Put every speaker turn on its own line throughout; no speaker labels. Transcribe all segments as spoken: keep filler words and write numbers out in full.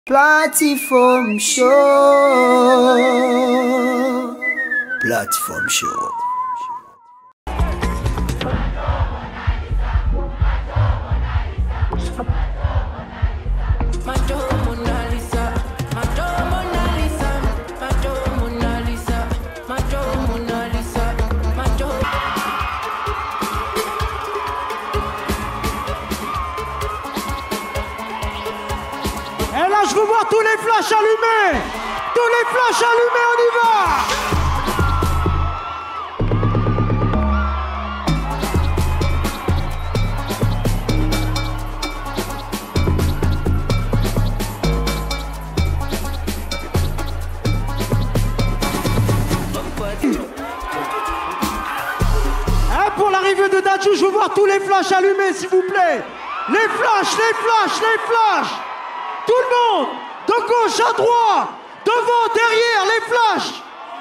Platform Show. Platform Show.
Je veux voir tous les flashs allumés. Tous les flashs allumés, on y va. Hein, pour l'arrivée de Dadju, je veux voir tous les flashs allumés, s'il vous plaît. Les flashs, les flashs, les flashs. Tout le monde, de gauche à droite, devant, derrière, les flashs.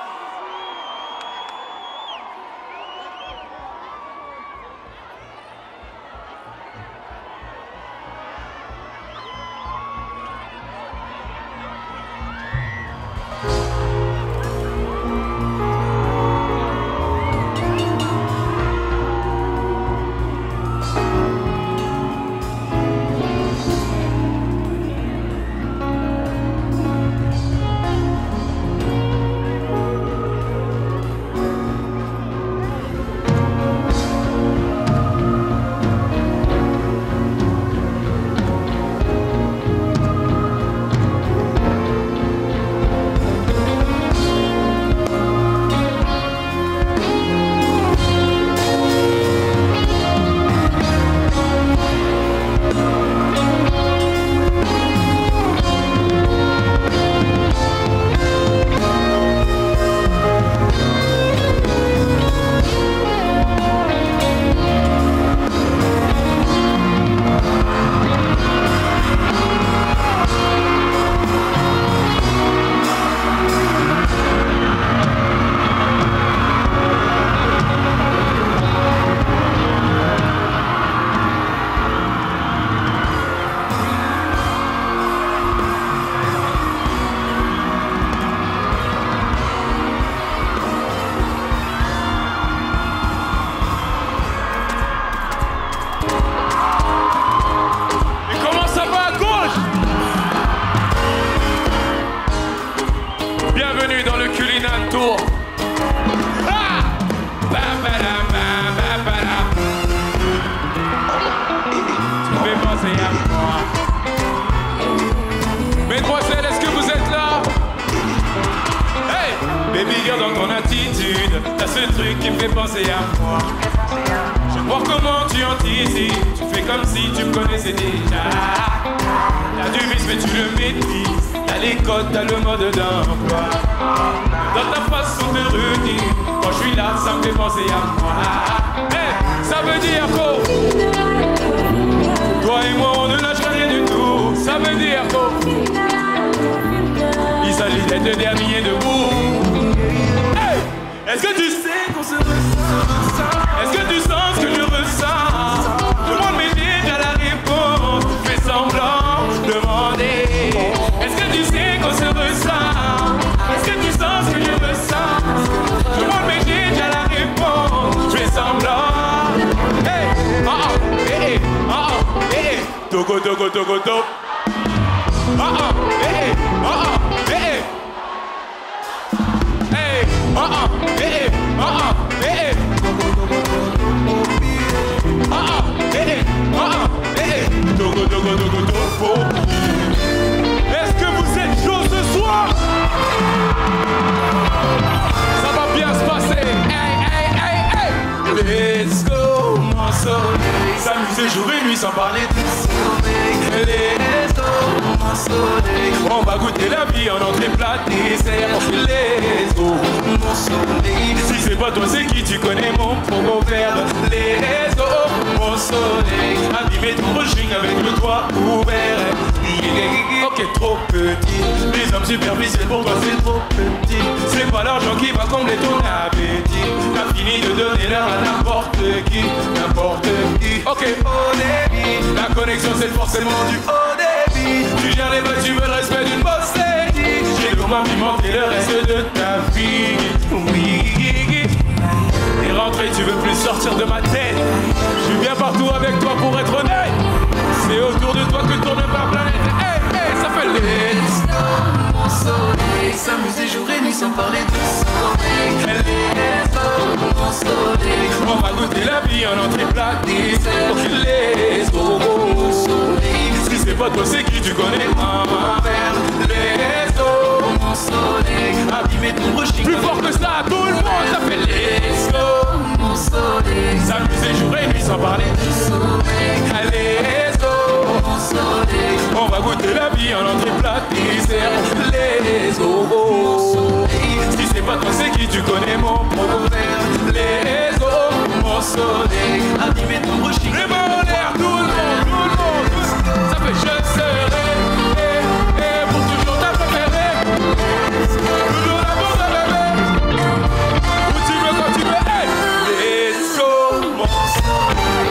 Superficiel pour toi c'est trop petit. C'est pas l'argent qui va combler ton appétit. T'as fini de donner l'heure à n'importe qui. N'importe qui. Ok, haut débit. La connexion c'est forcément du haut débit. vie. Tu gères les bottes, tu veux le respect d'une boss lady. J'ai le moins pimenté le reste de ta vie. Oui. T'es rentré, tu veux plus sortir de ma tête. Je suis bien partout avec toi pour être honnête. C'est autour de toi que tourne ma planète. Hey, hey, ça fait les
mon soleil, s'amuser jour et nuit sans parler de sommeil. Mon soleil,
on va goûter la vie en entrée plat. Les mon soleil, si c'est pas toi c'est qui tu connais ma mère. Les os,
mon soleil, abîmer ton brushing.
Plus fort que ça, tout le monde ça fait les os.
Mon soleil,
s'amuser jour et nuit sans parler
de sommeil.
Les os,
mon soleil,
on va goûter la vie en entrée plat. Les os, si c'est pas toi c'est qui tu connais mon proverbe. Les os, mon soleil,
abîmer ton brushing.
les mains en l'air, tout le monde, tout le monde. Ça fait je serai et, et pour toujours ta préférée. Toujours la bonne bébé. Où tu veux quand tu veux. Hey, let's go, mon soleil.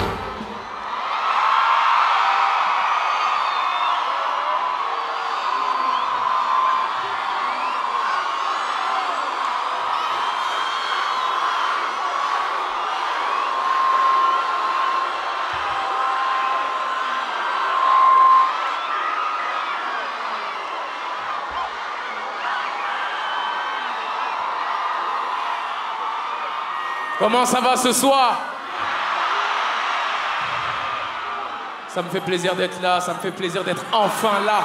Comment ça va ce soir? Ça me fait plaisir d'être là, ça me fait plaisir d'être enfin là.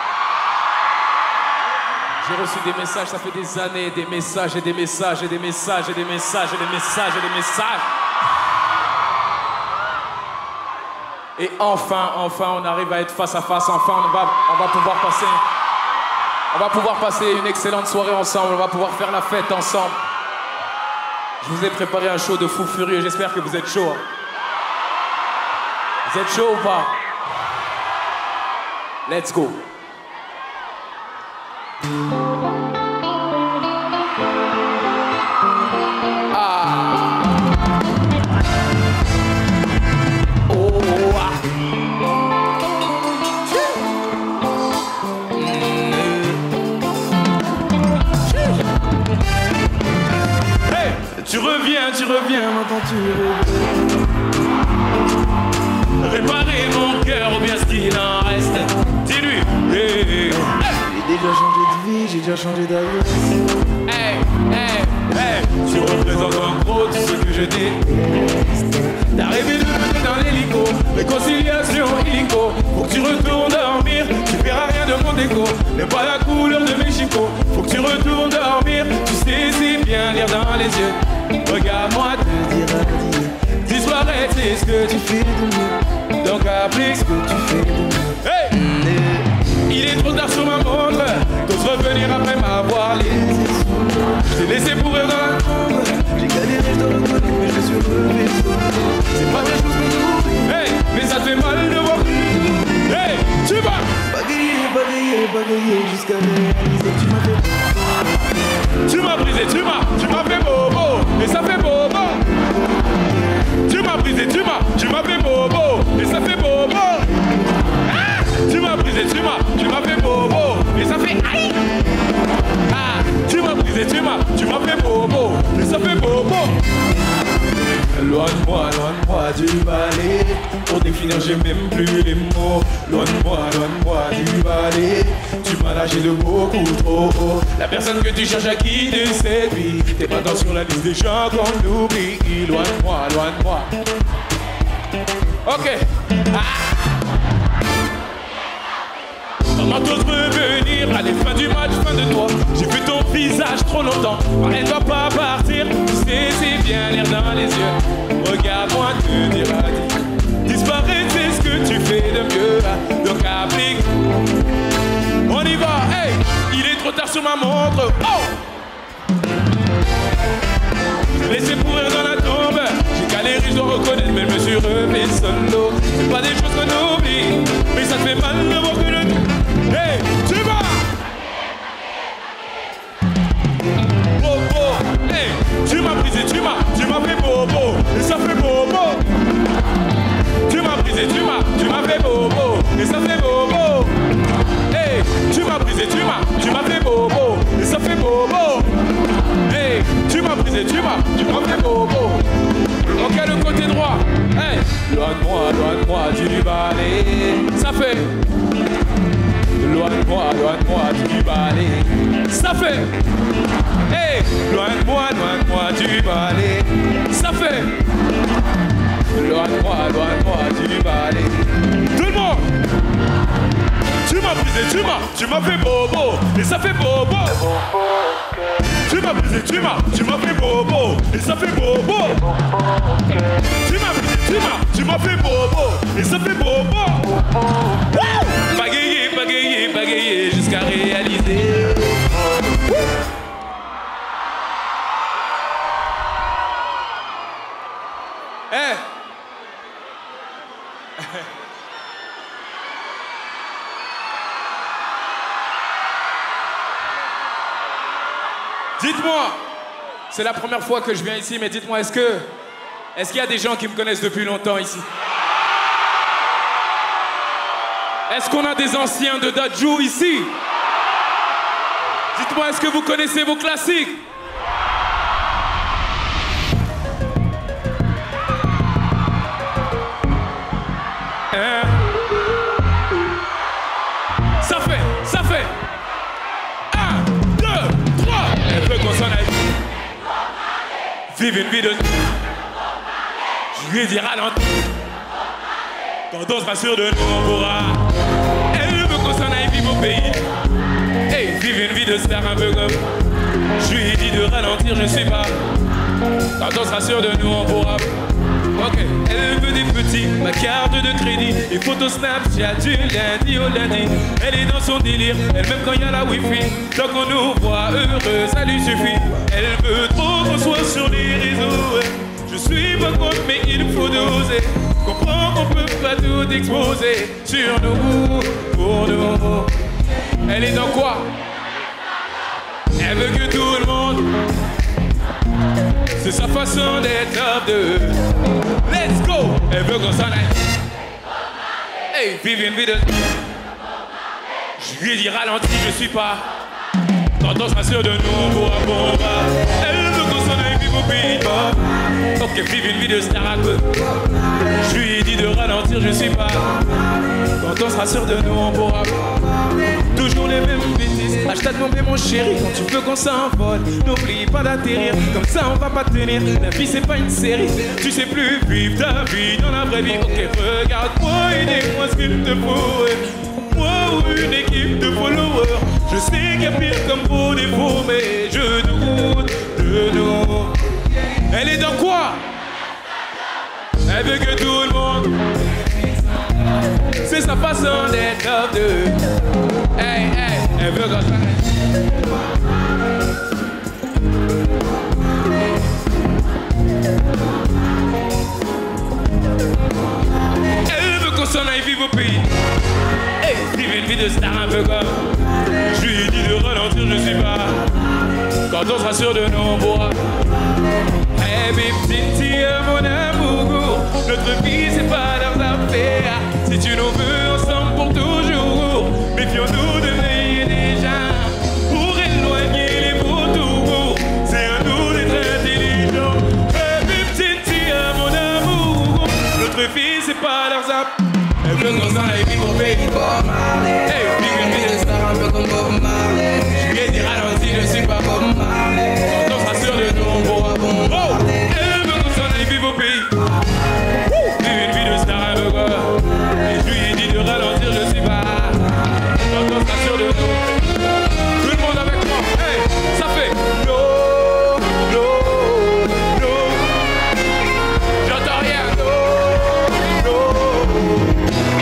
J'ai reçu des messages, ça fait des années, des messages et des messages et des messages et des messages et des messages et des messages. Et enfin, enfin, on arrive à être face à face, enfin, on va, on va pouvoir passer, on va pouvoir passer une excellente soirée ensemble, on va pouvoir faire la fête ensemble. Je vous ai préparé un show de fou furieux, j'espère que vous êtes chaud. Hein. Vous êtes chaud ou pas? Let's go. Ah. Oh, ah. Tu reviens, tu reviens, maintenant tu reviens. Réparer mon cœur ou bien ce qu'il en reste. Dis-lui, hey, hey.
J'ai déjà changé de vie, j'ai déjà changé d'adresse.
Hey, hey, hey. Tu représentes en gros tout ce que je déteste. T'as rêvé de monter dans l'hélico, réconciliation illico. Faut que tu retournes dormir, tu verras rien de mon déco. Même pas la couleur de mes chicots. Faut que tu retournes dormir, tu sais si bien lire dans les yeux. Regarde-moi te dire adieu. Disparaître, c'est ce que tu fais de mieux. Donc applique ce que tu fais de mieux. Hey! Il est trop tard sur ma montre. T'oses revenir après m'avoir laissé. Je t'ai laissé pourrir dans la tombe.
J'ai galéré, je dois le reconnaître, mais je suis relevé.
C'est pas des choses qu'on oublie. Hey! Mais ça te fait mal de voir. Hey! Tu vas
bagayer, bagayer, bagayer jusqu'à réaliser que tu m'as fait.
Tu m'as brisé, tu m'as, tu m'as fait bobo. Et ça fait bobo. Tu m'as brisé, tu m'as, tu m'as fait bobo. Et ça fait bobo. Ah! Tu m'as brisé, tu m'as, tu m'as fait bobo. Et ça fait aïe. Ah! Tu m'as brisé, tu m'as, tu m'as fait bobo. Et ça fait bobo. Loin de moi, loin de moi du balai. Pour définir, j'ai même plus les mots. Loin de moi, loin de moi du balai. Tu m'as lâché de beaucoup trop haut. La personne que tu cherches à quitter cette vie. T'es pas dans sur la liste des gens qu'on oublie. Loin de moi, loin de moi. Ok. Ah. Comment t'oses revenir? Allez, fin du match, fin de toi. J'ai vu ton visage trop longtemps. Elle va pas partir. Tu sais, c'est bien l'air dans les yeux. Regarde-moi te dire adieu. Disparaître, c'est ce que tu fais de mieux. Donc applique. On y va, hey! Il est trop tard sur ma montre. Oh! Laissez pourrir dans la tombe. J'ai galéré, je dois reconnaître, mais je me suis remis solo. C'est pas des choses qu'on oublie, mais ça te fait mal de voir que le... Hey, tu vas! Bobo, hey, tu m'as brisé, tu m'as, tu m'as fait bobo, et ça fait bobo. Tu m'as brisé, tu m'as, tu m'as fait bobo, et ça fait bobo. brisé, tu m'as, tu m'as fait bobo, et ça fait bobo. Hey, tu m'as brisé, tu m'as, tu m'as fait bobo. Ok, le côté droit. Hey, loin de moi, loin de moi, du balai. Ça fait. Loin de moi, loin de moi, du balai. Ça fait. Hey, loin de moi, loin de moi, du balai. Ça fait. Loin de moi, loin de moi, du balai. Tout le monde. Tu m'as brisé, tu m'as, tu m'as fait bobo, et ça fait bobo. Tu m'as brisé, tu m'as, tu m'as fait bobo, et ça fait bobo. Tu m'as brisé, tu m'as, tu m'as fait bobo, et ça fait bobo. Bagayer, bagayer, bagayer, jusqu'à réaliser. Eh hey. Dites-moi, c'est la première fois que je viens ici, mais dites-moi, est-ce que, est-ce qu'il y a des gens qui me connaissent depuis longtemps ici? Est-ce qu'on a des anciens de Dadju ici? Dites-moi, est-ce que vous connaissez vos classiques? Hein? Ça fait, ça fait. Qu'on s'en aille. Vive une vie de... Je lui dis ralentir. Quand on sera sûr de nous, on pourra. Elle veut qu'on s'en aille vivre au pays. Hey, vive une vie de star un peu comme. Je lui dis de ralentir, je sais pas. Quand on sera sûr de nous, on pourra. Ok, elle veut des petits, ma carte de crédit, et photos Snapchat du lundi au lundi. Elle est dans son délire, elle même quand il y a la wifi. Tant qu'on nous voit heureux, ça lui suffit. Elle veut trop qu'on soit sur les réseaux. Je suis pas contre, mais il faut doser. Comprends qu'on peut pas tout exposer sur nous, pour nous. Elle est dans quoi? Elle veut que tout le monde. C'est sa façon d'être top de. Let's go! Elle veut qu'on s'en aille. Hey, vive une vie de. Je lui ai dit ralenti, je suis pas. Quand on sera sûr de nous, on pourra pourra. Elle veut qu'on s'en aille vivre au pays. Ok, vive une vie de star à peu. Je lui ai dit de ralentir, je suis pas. Quand on sera sûr de nous, on pourra. Toujours les mêmes bêtises. Hashtag mon mon chéri, quand tu veux qu'on s'envole, n'oublie pas d'atterrir, comme ça on va pas tenir. La vie c'est pas une série, tu sais plus vivre ta vie dans la vraie vie. Ok, regarde-moi et dis-moi ce qu'il te faut. Moi ou une équipe de followers. Je sais qu'il y a pire comme beau défaut, mais je doute de nous. Elle est dans quoi? Elle veut que tout le monde. C'est sa façon d'être top de. Hey, hey, elle veut qu'on s'en aille. Elle veut qu'on s'en aille vivre au pays. Hey, vive une vie de star un peu comme. Je lui ai dit de ralentir, je suis pas. Quand on sera sûr de nous, on pourra. Hey, bip, mon amour. Notre vie, c'est pas leurs affaires. Si tu nous veux ensemble pour toujours, méfions-nous de veiller déjà pour éloigner les beaux tours. C'est à nous d'être intelligents. Hey, petit mon amour, notre vie c'est pas leurs app. Elle veut qu'on s'en aille vivre au pays. Hey, vive une vie de star un peu comme Bob Marley. Je lui ai dit ralenti, je suis pas Bob Marley. Quand on sera sûr de nous, on pourra bon. Oh, elle veut qu'on s'en aille vivre au pays. Vive une vie de star un peu comme. Et je lui ai dit de ralentir, je suis pas. Quand on sera sûr de nous. Tout le monde avec moi. Hey, ça fait. No, no, no. J'entends rien. No, no.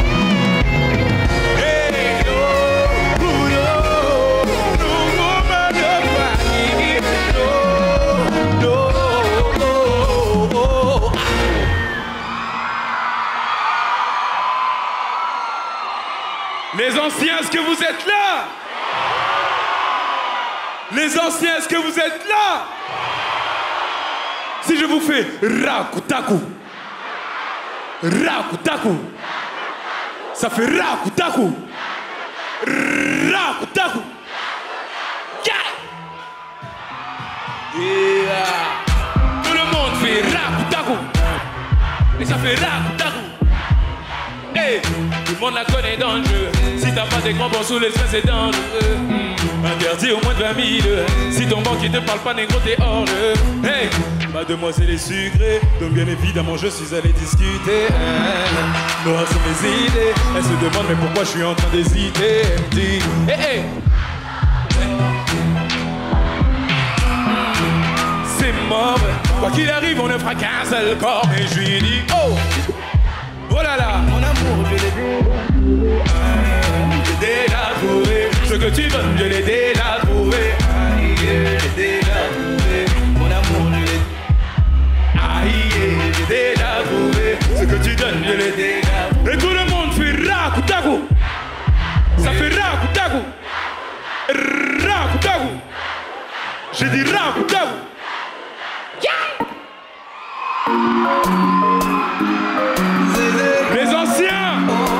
Hey, no, no, no, woman of my no, no, no. Les anciens, est-ce que vous êtes là? Les anciens, est-ce que vous êtes là? Si je vous fais Rakutaku, Rakutaku, ça fait Rakutaku. Rakutaku. Yeah. Tout le monde fait Rakutaku. Et ça fait Rakutaku. Hey, tout le monde la connaît dans le jeu. Si t'as pas des grands bons sous les stress, c'est dangereux. Mmh. Interdit au moins de vingt mille. Si ton banquier te parle pas, négro, t'es hors jeu. Hey, ma demoiselle est sucrée, donc bien évidemment je suis allé discuter. Mmh. Noir sur mes idées. Elle se demande mais pourquoi je suis en train d'hésiter. Elle me dit, hey, hey. C'est mort. Quoi qu'il arrive, on ne fera qu'un seul corps. Et je lui dis, oh. Oh là là, mon amour, je l'ai déjà trouvé. Ce que tu veux, je l'ai déjà trouvé. Aïe, je l'ai déjà trouvé. Mon amour, je l'ai. Aïe, j'ai déjà trouvé. Ce que tu donnes, je l'ai déjà trouvé. Et tout le monde fait Rakutaku. Ça fait Rakutaku. Rakutaku. J'ai dit Rakutaku. Yeah. Les anciens,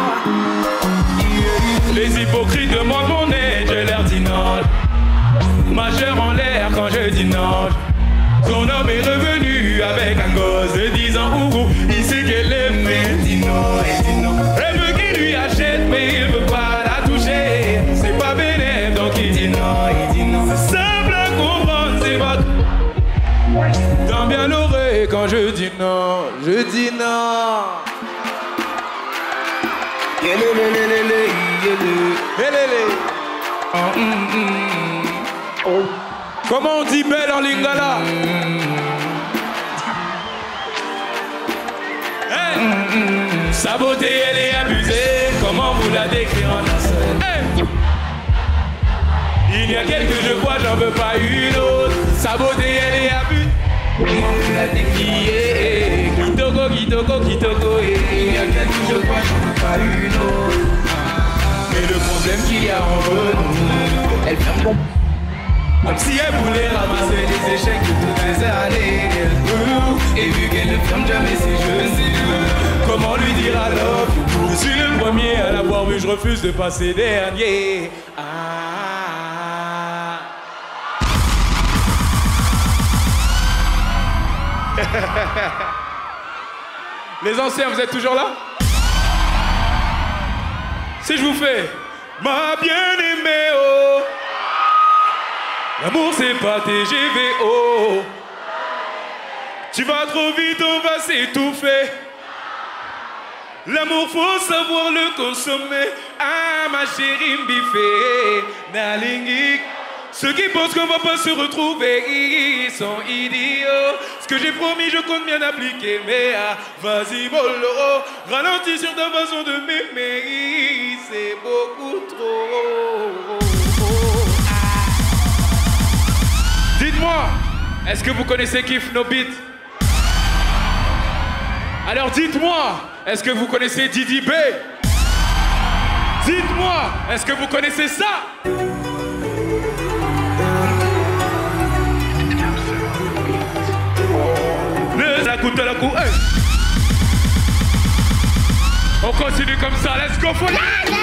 les hypocrites demandent mon aide, je leur dis non. Majeur en l'air quand je dis non. Son homme est revenu avec un gosse de dix ans, ouh, il sait qu'elle aime, mais il dit non, il dit non. Elle veut qu'il lui achète, mais il veut pas la toucher. C'est pas bénéf, donc il dit non, il dit non. C'est simple à comprendre, c'est pas tout. Tant bien l'oreille quand je dis non, je dis non. Comment on dit belle en lingala? Hey. Sa beauté elle est abusée. Comment vous la décrire en un seul? Hey. Il y a quelques je vois, j'en veux pas une autre. Sa beauté elle est abusée. Comment vous la décrier? Kitoko, kitoko, kitoko. Il y a quelques je vois, j'en veux pas une autre. Mais le problème qu'il y a entre nous, elle ferme bon. Comme si elle voulait ramasser les échecs de toutes les années. Et vu qu'elle ne ferme jamais ses jeux, comment lui dire alors? Je suis le premier à l'avoir vu, je refuse de passer dernier. Ah. Les anciens, vous êtes toujours là? Si je vous fais ma bien-aimée, oh, l'amour c'est pas T G V, oh, tu vas trop vite, on va s'étouffer. L'amour faut savoir le consommer. Ah ma chérie m'biffée, Nalingi. Ceux qui pensent qu'on va pas se retrouver, ils sont idiots. Ce que j'ai promis, je compte bien appliquer. Mais ah, vas-y mollo, ralentis sur ta façon de m'aimer. C'est beaucoup trop. Ah. Dites-moi, est-ce que vous connaissez Kiff No Beat? Alors dites-moi, est-ce que vous connaissez Didi B? Dites-moi, est-ce que vous connaissez ça? La coup de la coup, hey. On continue comme ça, let's go for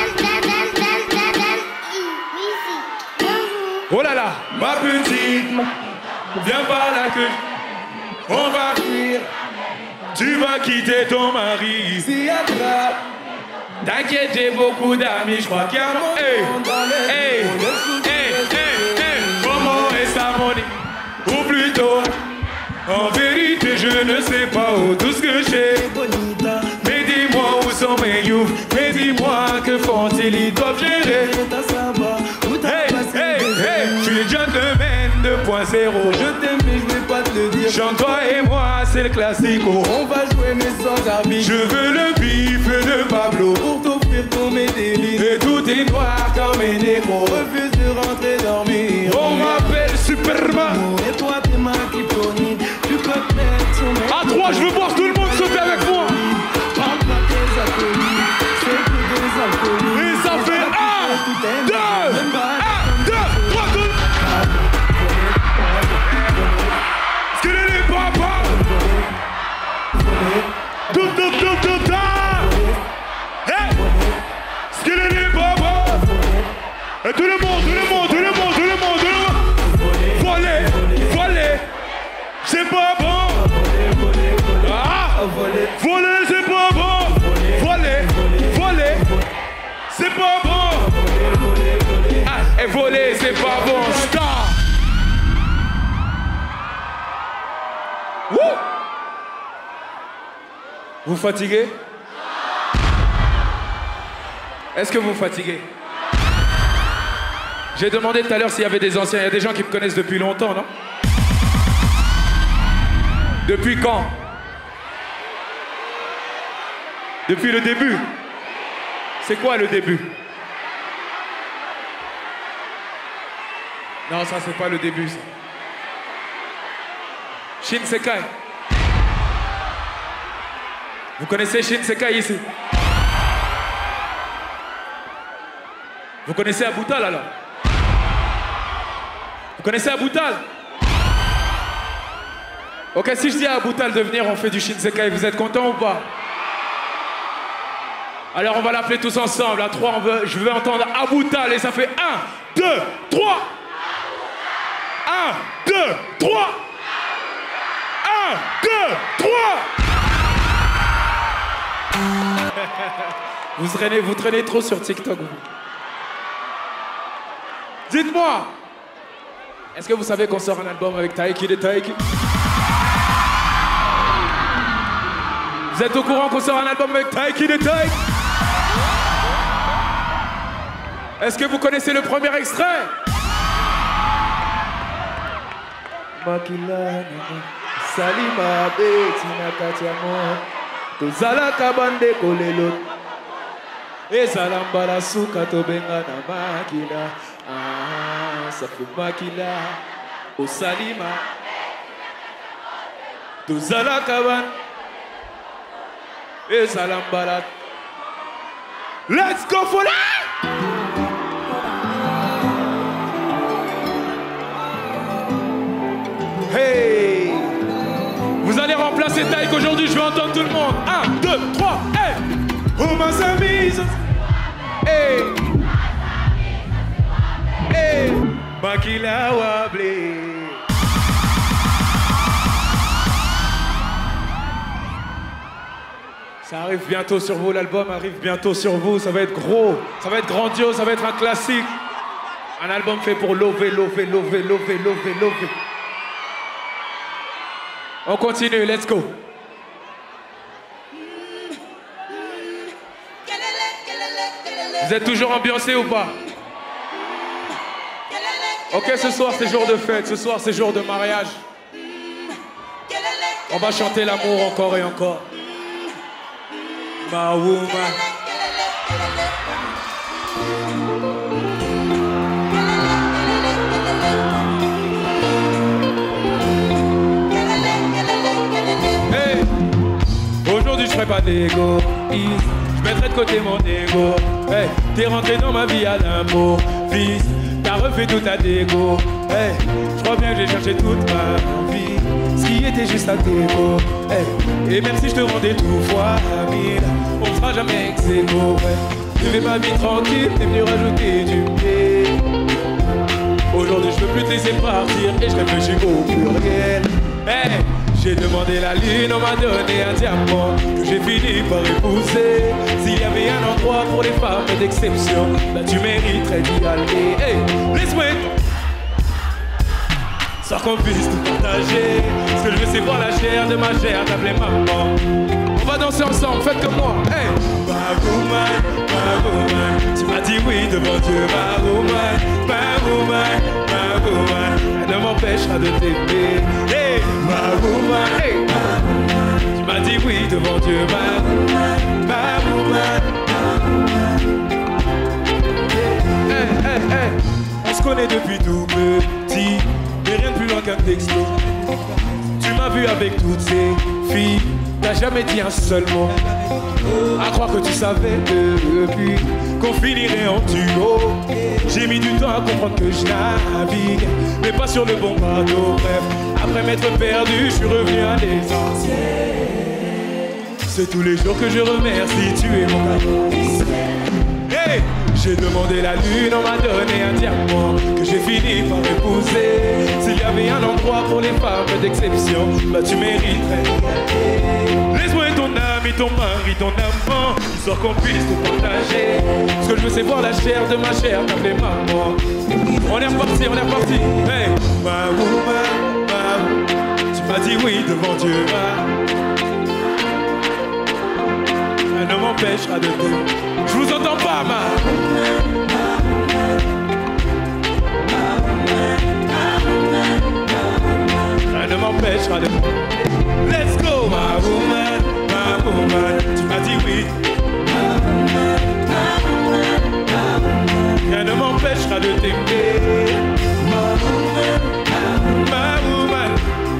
oh là là, ma petite, viens par là que on va fuir. Tu vas quitter ton mari. T'inquiète, j'ai beaucoup d'amis, je crois qu'il y a mon hey, hey, hey, hey, hey. Comment est sa monnaie? Ou plutôt, en vérité, je ne sais pas où tout ce que j'ai. Mais dis-moi où sont mes youths. Mais dis-moi que font-ils, ils doivent gérer. Hey, hey, hey, je suis gentleman deux point zéro. Je t'aime mais je vais pas te le dire. Chante toi et moi, c'est le classico. On va jouer mais sans arbitre. Je veux le bif de Pablo pour t'offrir ton médéline. Et tout est noir comme un négro. Refuse de rentrer dormir. On m'appelle Superman. Et toi t'es ma kryptonite. Tu peux te mettre sur mes... À trois, je veux voir tout le monde sauter avec moi. Parle pas tes alcooliques. C'est que des alcooliques. Et ça fait un, deux, un, deux, trois, deux. Skiddy papa. Tout, tout, tout, tout, tout. Hey. Skiddy papa. c'est pas bon, star. Wouh. Vous fatiguez? Est-ce que vous fatiguez? J'ai demandé tout à l'heure s'il y avait des anciens. Il y a des gens qui me connaissent depuis longtemps, non? Depuis quand? Depuis le début. C'est quoi le début? Non, ça c'est pas le début, ça. Shinsekai. Vous connaissez Shinsekai ici? Vous connaissez Aboutal alors? Vous connaissez Aboutal? Ok, si je dis à Aboutal de venir, on fait du Shinsekai, vous êtes contents ou pas? Alors on va l'appeler tous ensemble, à trois, on veut, je veux entendre Aboutal et ça fait un, deux, trois. un, deux, trois. un, deux, trois. Vous traînez, vous traînez trop sur TikTok. Vous. Dites-moi, est-ce que vous savez qu'on sort un album avec Taiki de Taiki? Vous êtes au courant qu'on sort un album avec Taiki de Taiki? Est-ce que vous connaissez le premier extrait?
Makila Salima Betina Katiamo Tozala Kabande Kolelo Ezalambala Suka Tobenga na Makila Ah Safu Makila O Salima Tozala Kaban Ezalambala. Let's go for that!
Hey! Vous allez remplacer Taïk aujourd'hui, je vais entendre tout le monde. un, deux, trois, hey! Oma Samise! Hey! Hey! Makila Wable! Ça arrive bientôt sur vous, l'album arrive bientôt sur vous, ça va être gros, ça va être grandiose, ça va être un classique. Un album fait pour lover, lover, lover, lover, lover, lover. On continue, let's go. Vous êtes toujours ambiancés ou pas? Ok, ce soir c'est jour de fête, ce soir c'est jour de mariage. On va chanter l'amour encore et encore. Ma woman. Hey, aujourd'hui je ferai pas d'égo, je mettrai de côté mon égo. Hey, t'es rentré dans ma vie à l'impôt, fils, t'as refait tout ta dégo. Hey, je crois bien que j'ai cherché toute ma vie ce qui était juste à dégo. Hey, et même si je te rendais tout fois mille, on ne sera jamais ex aequo. Ouais. Je vais ma vie tranquille, t'es venu rajouter du pied. Aujourd'hui je veux plus te laisser partir et je réfléchis au pluriel. Hey, j'ai demandé la lune, on m'a donné un diamant que j'ai fini par épouser. S'il y avait un endroit pour les femmes d'exception, là tu mériterais d'y aller. Hey, laisse-moi sans qu'on puisse tout partager. Ce que je veux c'est voir la chair de ma chair t'appeler maman. On va danser ensemble, faites comme moi. Hey, ma woman, ma woman, tu m'as dit oui devant Dieu. Ma woman, ma woman, ma woman, elle ne m'empêchera de t'aimer. Hey, ma woman, hey, tu m'as dit oui devant Dieu. Ma woman, ma woman. Hey, hey, hey, on se connaît depuis tout petit. Mais rien de plus loin qu'un texto. Tu m'as vu avec toutes ces filles, t'as jamais dit un seul mot. À croire que tu savais depuis qu'on finirait en duo. J'ai mis du temps à comprendre que je navigue, mais pas sur le bon bateau. Bref, après m'être perdu, je suis revenu à l'essentiel. C'est tous les jours que je remercie, tu es mon cadeau. Hey! J'ai demandé la lune, on m'a donné un diamant que j'ai fini par épouser. S'il y avait un endroit pour les femmes d'exception, bah tu mériterais. Laisse-moi ton ami, ton mari, ton amant, histoire qu'on puisse tout partager. Ce que je veux c'est voir la chair de ma chair t'appeler maman. On est reparti.
m'empêchera de t'aimer. Je vous entends pas, ma. Rien ne m'empêchera de t'aimer. Let's go, ma woman, ma woman. Tu m'as dit oui. Rien ne m'empêchera de t'aimer. Ma woman, ma woman.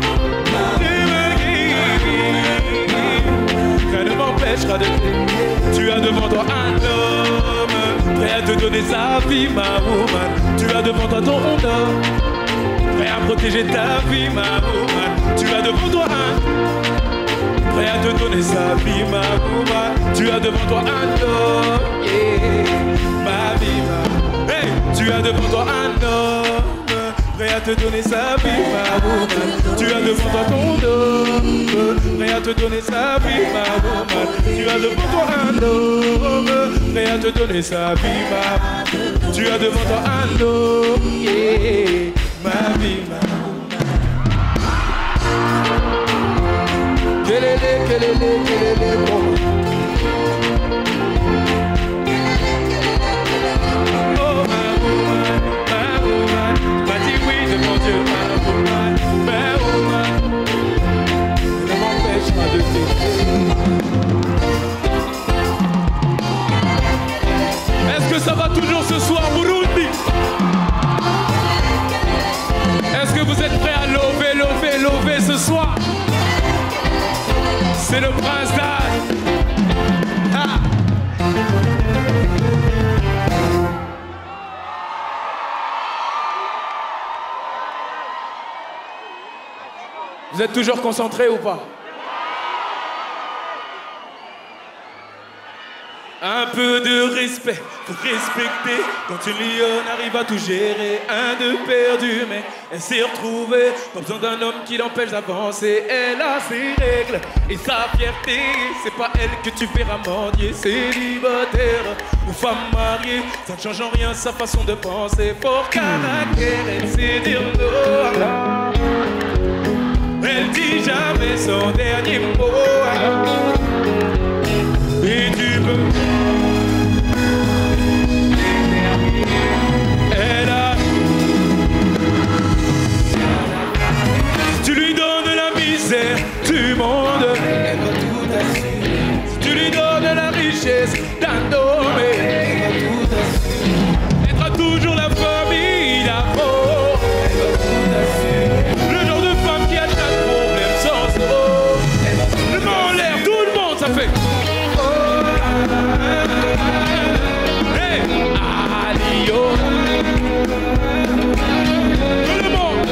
Rien ne m'empêchera de t'aimer. Tu as devant toi un homme prêt à te donner sa vie, ma woman. Tu as devant toi ton homme prêt à protéger ta vie, ma woman. Tu as devant toi un prêt à te donner sa vie, ma woman. Tu as devant toi un homme, yeah, ma vie, ma. Hey, tu as devant toi un homme prêt à te donner sa vie, ma woman. Tu as devant toi ton homme prêt à te donner sa vie, ma woman. Tu as devant toi un homme prêt à te donner sa vie, ma. Tu as devant toi un homme, yeah, ma vie, ma. Kelele, kelele, kelele, oh. Oh, ma woman, ma woman. M'a dit oui devant Dieu, ma woman, ma woman. Ne m'empêche pas de t'aimer. Est-ce que ça va toujours ce soir, Burundi? Est-ce que vous êtes prêts à lever, lever, lever ce soir? C'est le prince d'Anne. Ah. Vous êtes toujours concentrés ou pas? Un peu de respect pour respecter. Quand une lionne arrive à tout gérer, un de perdu, mais elle s'est retrouvée. Pas besoin d'un homme qui l'empêche d'avancer. Elle a ses règles et sa fierté. C'est pas elle que tu verras mendier. Célibataire ou femme mariée, ça ne change en rien sa façon de penser. Fort caractère, elle sait dire non. Elle dit jamais son dernier mot. Et tu peux. Elle a. Tu lui donnes la misère du monde. Elle va tout assumer. Si tu lui donnes la richesse d'un homme, elle va tout assumer. Elle sera toujours la famille, l'amour. Elle va tout assumer. Le genre de femme qui a chaque problème sans eau. Elle va tout assumer. En l'air, tout le monde, ça fait. Hey, Alio. Tout le monde.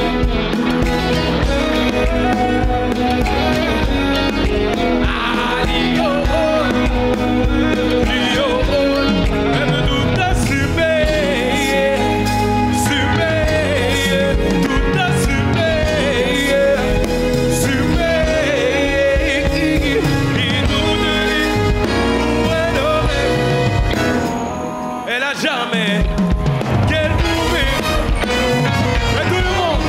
Alio. Alio. Elle me doute assumer. Assumer. Tout assumer. Assumer. Il nous dit où elle aurait. Elle a jamais qu'elle pouvait. Et tout le monde.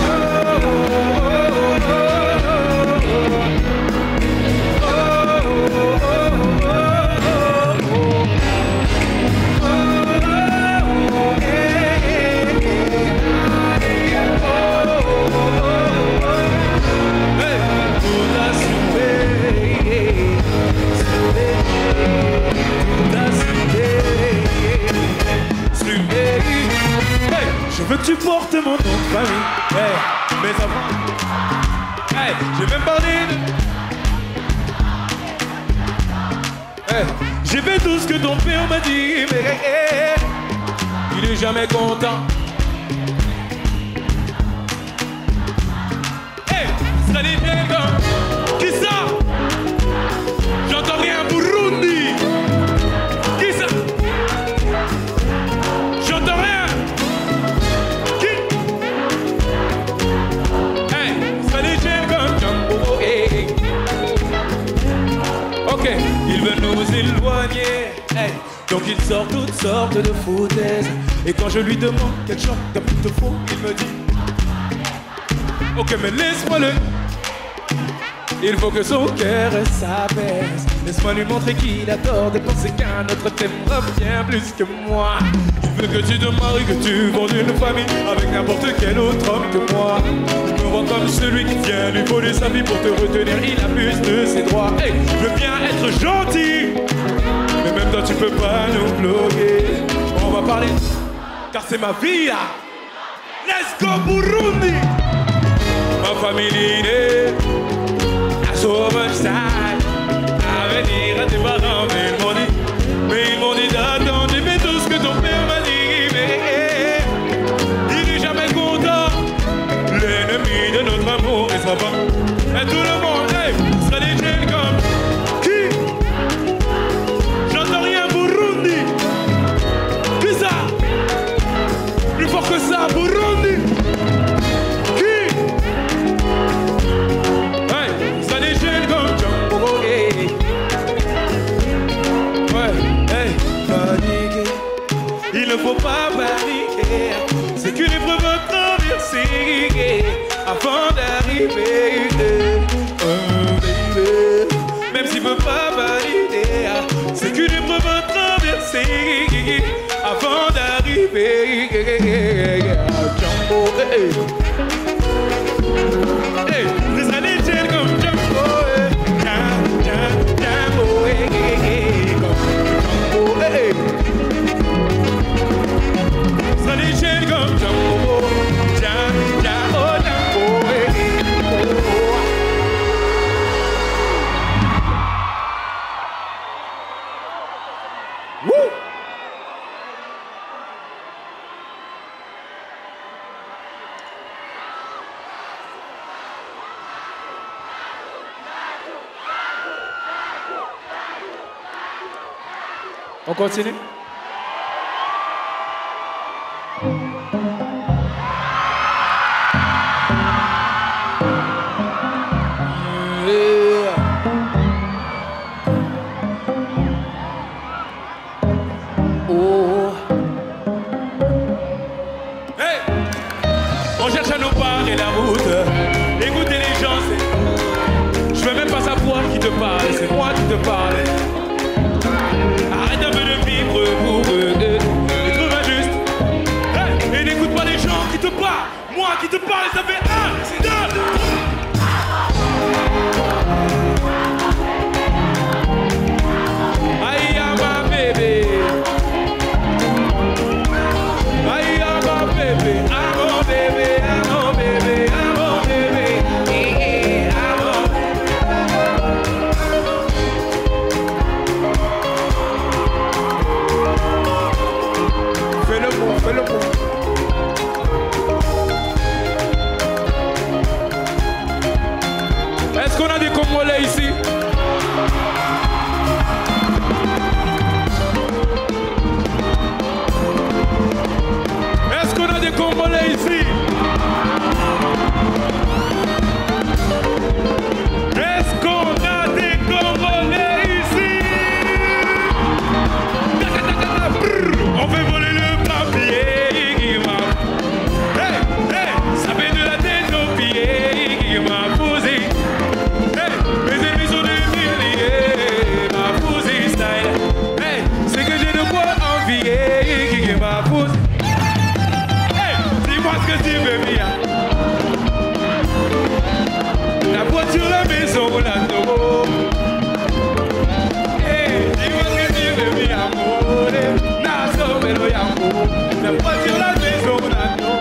Hey, tout assumer. Tout assumer. Hey, je veux que tu portes mon nom de famille. Hey, mais avant, hey, j'ai même parlé de. Hey, j'ai fait tout ce que ton père m'a dit, mais hey, hey, il est jamais content. Hey, ça les bien. Qui ça? J'entends rien, Burundi. Qui ça? J'entends rien. Qui? Hey, ça les gêne comme Django. Hey. Ok, il veut nous éloigner. Hey. Donc il sort toutes sortes de foutaises. Et quand je lui demande quel genre de te faut, il me dit ok, mais laisse-moi le. Il faut que son cœur s'abaisse. Laisse-moi lui montrer qu'il a tort de penser qu'un autre t'aimera bien plus que moi. Il veut que tu te maries, que tu vendes une famille avec n'importe quel autre homme que moi. Je me vois comme celui qui vient lui voler sa vie pour te retenir. Il abuse de ses droits. Hey, je veux bien être gentil, mais même toi tu peux pas nous bloquer. On va parler, car c'est ma vie là. Let's go Burundi. Ma famille est à so much time à venir à tes parents, mais ils m'ont dit, mais ils m'ont dit d'attendre, j'ai fait tout ce que ton père m'a dit, mais il n'est jamais content. L'ennemi de notre amour est sa femme. Et tout le monde, hey, sera des jeunes comme qui? J'entends rien Burundi. Qui ça? Plus fort que ça, Burundi. Il ne faut pas paniquer, c'est qu'une épreuve à traverser avant d'arriver. Oh baby, même s'il ne veut pas valider, c'est qu'une épreuve à traverser avant d'arriver. Jumbo, hey, hey, les années tiennent comme Jumbo, Jumbo, hey, comme Jumbo, hey. Les chaînes comme Jumbo, Jumbo, Jumbo, Woo! On continue? C'est moi qui te parle. Arrête un peu de vivre pour eux et trouve injuste. Hey, et n'écoute pas les gens qui te parlent. Moi qui te parle, ça fait un, deux. Aïe, ma bébé. Aïe, ma bébé. Ah, mon bébé, ah, mon bébé, ah, mon bébé. Fais le bon, fais le bon. Est-ce qu'on a des Congolais ici? Est-ce qu'on a des Congolais ici? Est-ce qu'on a des Congolais ici? On fait voler le papier qui m'a. Hey, hey, ça fait de la tête aux pieds qui m'a posé. Hey, mes ennemis sont des milliers, ma posé style. Hey, c'est que j'ai de quoi envier qui m'a posé. Hey, dis-moi ce que tu veux bien. La voiture, la maison, la tomo. Hey, dis-moi ce que tu veux bien, amore. Naso, pero yambo. La voiture, la maison, la tomo.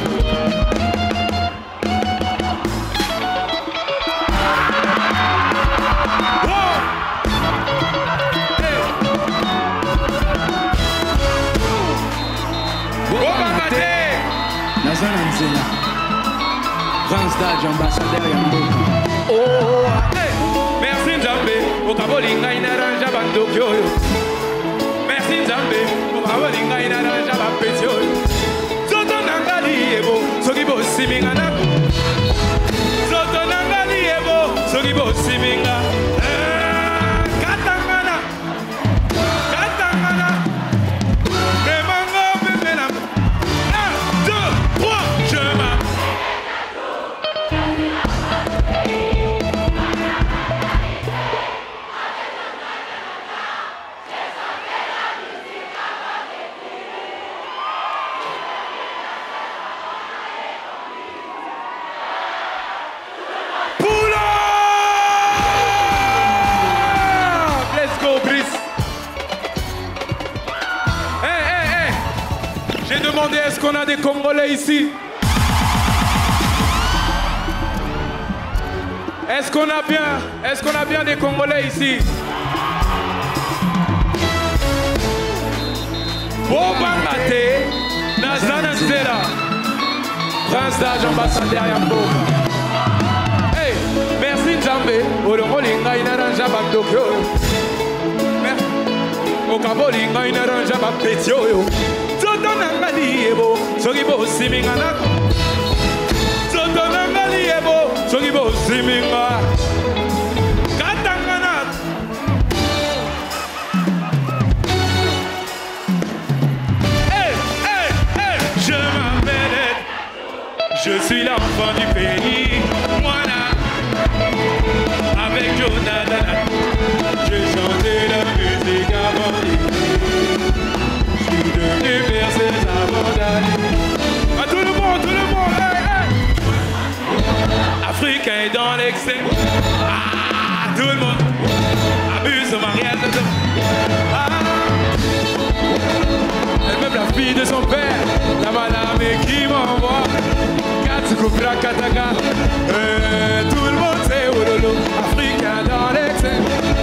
Ambassadeur Yamboka.
Oh, hey. Merci Nzambe, okabolinga inaranja bandokyo. Merci Nzambe, okabolinga inaranja bapetyo. Zoto nangali ebo, soki bo siminga nako. Zoto nangali ebo, soki bo siminga. Katangana, katangana. Remango pepena. Un, deux, trois, je m'appelle. demander est-ce qu'on a des Congolais ici? Est-ce qu'on a bien, est-ce qu'on a bien des Congolais ici? Bobangate, Nazana Zera, Prince d'âge, ambassadeur Yamboka. Hey, merci Nzambe, Olomolinga inaranja bandokyo. Merci. Okabolinga inaranja bapetio. Zotonangali ebo, sogibo simingana. Zotonangali ebo, sogibo siminga. Katangana. Hey, hey, hey, je m'appelle, je suis l'enfant du pays. Moi là, avec Jonathan, j'ai chanté la musique avant d'écrire. Je suis devenu berceuse avant d'aller. À tout le monde, tout le monde, hey, hey. Africain dans l'excès. Ah, tout le monde. Abuse au mariage. Ah. Elle meuble la fille de son père. La madame qui m'envoie. Katsukoupra Kataka. Euh, tout le monde sait oh lolo. Africain dans l'excès.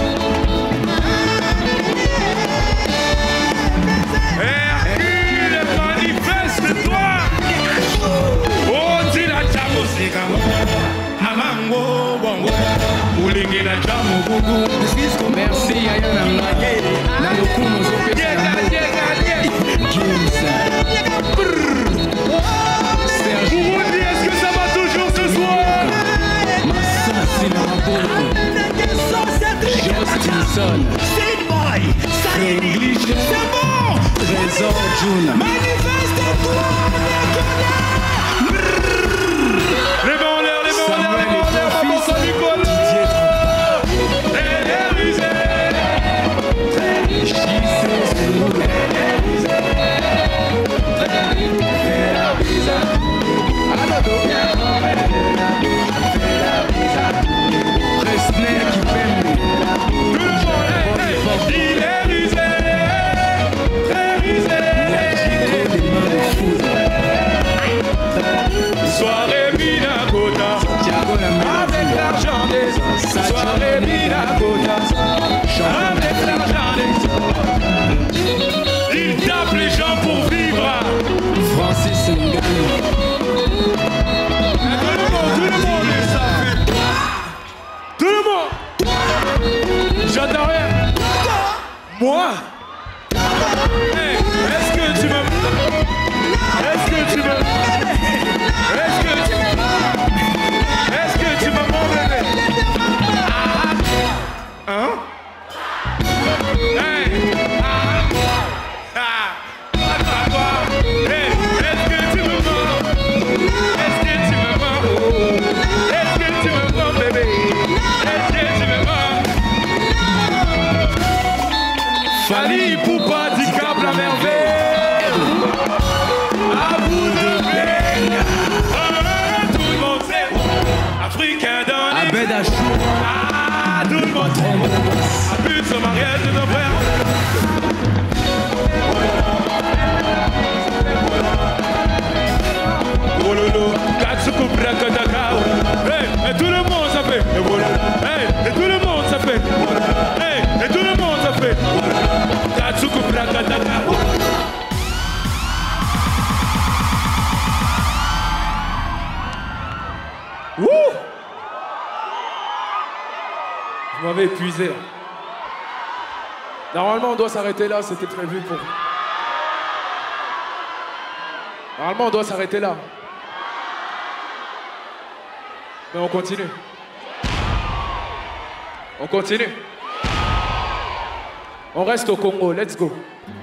Hercule, manifeste-toi. Oh, tu la jamosika. Amango, bongo. Oulingi la jamo, boubou.
Merci, Ayana Mlaye. La Lokumo,
Diega, diega, diega. Vous me dites, est-ce que ça va toujours ce soir?
Justinson, English, Trésor Juna.
Les mains en l'air, les mains en l'air, les mains en l'air, maman sans Nicolas. Il est rusé, très rusé. Soirée Minakota, avec l'argent des soirées Minakota, avec l'argent des. Il tape les gens pour vivre.
Francis Ngannou.
Tout le monde, tout le monde le savait. Tout le monde. J'attends rien. Moi? Hey, est-ce que tu me... Est-ce que tu me... Est-ce que tu me... Est-ce que tu me mon bébé? Hein? Hey! Ah! Ah! Attends, toi! Hey! Est-ce que tu me mens? Est-ce que tu me mens? Est-ce que tu me mens, bébé? Est-ce que tu me mens? Fali Poupa Dicap la merveille. À bout de peine. Ah, tout le monde sait. Africain dans les...
Abed Achou.
Ah, tout le monde sait. À but de ce mariage de nos frères. Oh lolo, Katsukoupra Kataka. Hey, et tout le monde ça fait. Et voilà. Hey, et tout le monde ça fait. Hey, et tout le monde ça fait. Katsukoupra Kataka. Wouh! Vous m'avez épuisé. Normalement, on doit s'arrêter là, c'était prévu pour... Normalement, on doit s'arrêter là. Mais on continue. On continue. On reste au Congo, let's go.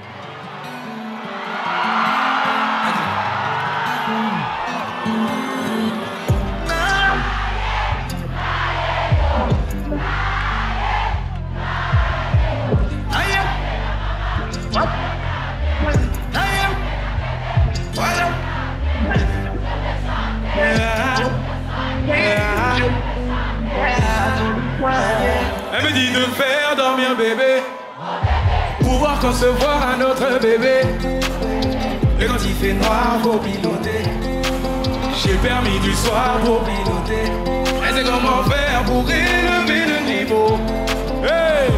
Elle me dit de faire dormir bébé, pouvoir concevoir un autre bébé. Et Et quand il fait noir, faut piloter. J'ai le permis du soir pour piloter. Et c'est comment faire pour élever le niveau. Hey!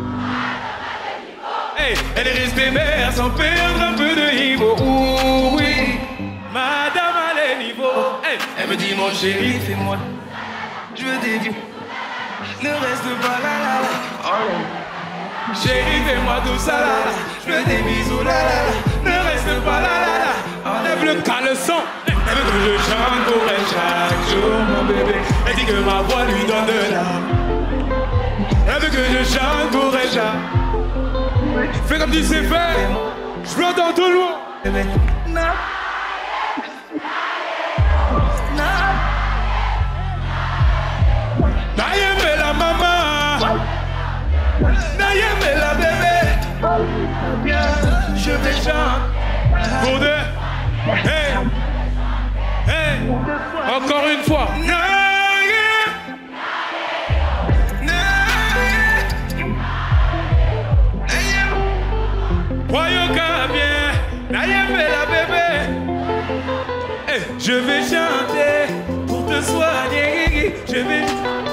Hey! Elle est restée mère sans perdre un peu de niveau. Ouh, oui, madame a les niveaux. Hey! Elle me dit mon chéri, fais-moi. Je veux des vues. Ne reste pas là là là. Oh. Chéri, fais-moi tout ça là là. Je veux des bisous là là là. Ne reste pas là là là. Enlève le caleçon. Elle veut que je chante pour elle chaque jour, mon bébé. Elle dit que ma voix lui donne de l'âme. Elle veut que je chante pour elle chaque. Fais comme tu sais faire. Je veux entendre tout le monde. Bébé. Non. Non. N'ayez la maman. N'ayez la bébé. Je vais chanter pour deux. Hey. Hey. Encore une fois. Voyons bien. N'ayez la bébé. Hey. Je vais chanter pour te soigner. Je vais.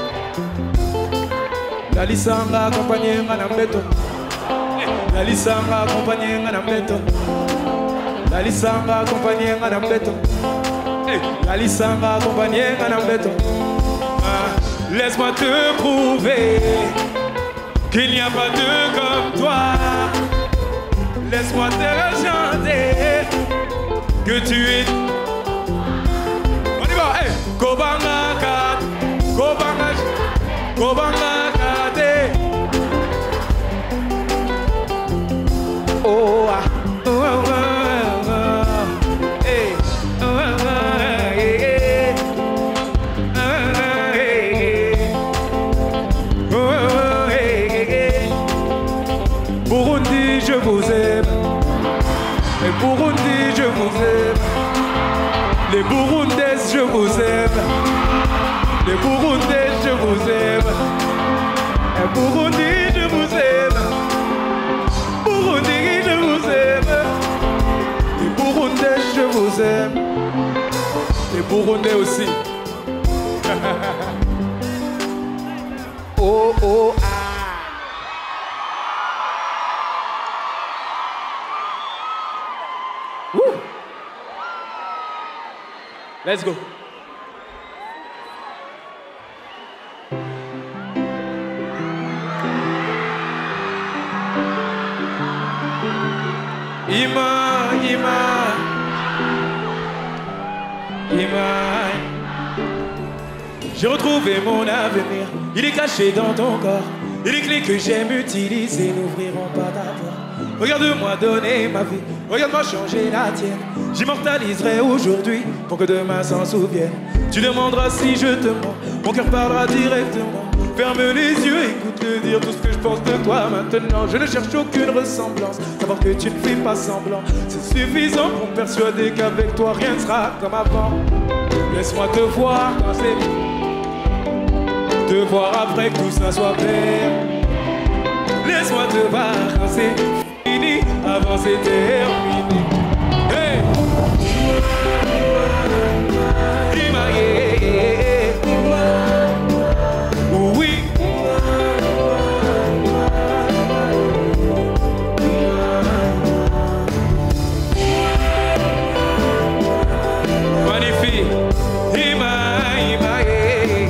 La lisanga accompagnée Madame Beto. La lisanga accompagnée Madame Beto. La lisanga accompagnée Madame Beto. La lisanga accompagnée Madame Beto. Ah, laisse-moi te prouver qu'il n'y a pas deux comme toi. Laisse-moi te chanter que tu es. On y va, hey. Kobanga kat, Kobanga, Kobanga kate. Oh ah, oh oh oh oh, hey, oh oh oh hey, oh hey, oh oh hey. Burundi, je vous aime. Et Burundi, je vous aime. Les Burundaises, je vous aime. Les Burundais, je vous aime. Et Burundi, je vous aime. Burundi, je vous aime. Les Burundais, je vous aime. Les Burundais aussi. Oh, oh, ah. Woo. Let's go. Ima, Ima, Ima. J'ai retrouvé mon avenir, il est caché dans ton corps. Et les clés que j'aime utiliser n'ouvriront pas ta porte. Regarde-moi donner ma vie, regarde-moi changer la tienne. J'immortaliserai aujourd'hui pour que demain s'en souvienne. Tu demanderas si je te mens, mon cœur parlera directement. Ferme les yeux, écoute-le dire tout ce que je pense de toi maintenant. Je ne cherche aucune ressemblance, savoir que tu ne fais pas semblant. C'est suffisant pour me persuader qu'avec toi rien ne sera comme avant. Laisse-moi te voir quand c'est... Te voir après que tout ça soit clair. Laisse-moi te voir quand c'est fini, avant c'est terminé. Hey! Ima, yeah, yeah, yeah. Oui. Magnifique. Ima, Ima, yeah.